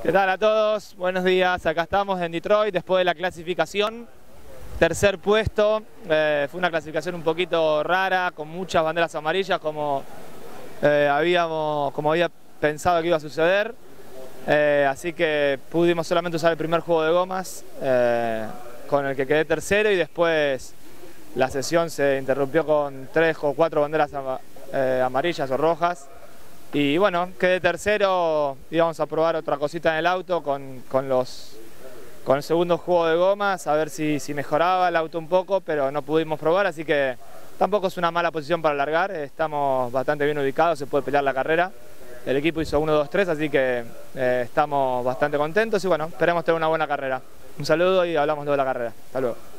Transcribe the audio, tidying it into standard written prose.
¿Qué tal a todos? Buenos días, acá estamos en Detroit después de la clasificación. Tercer puesto, fue una clasificación un poquito rara, con muchas banderas amarillas como había pensado que iba a suceder. Así que pudimos solamente usar el primer juego de gomas con el que quedé tercero, y después la sesión se interrumpió con 3 o 4 banderas amarillas o rojas. Y bueno, quedé tercero. Íbamos a probar otra cosita en el auto con el segundo juego de gomas, a ver si mejoraba el auto un poco, pero no pudimos probar, así que tampoco es una mala posición para largar. Estamos bastante bien ubicados, se puede pelear la carrera. El equipo hizo 1, 2, 3, así que estamos bastante contentos y bueno, esperemos tener una buena carrera. Un saludo y hablamos luego de la carrera. Hasta luego.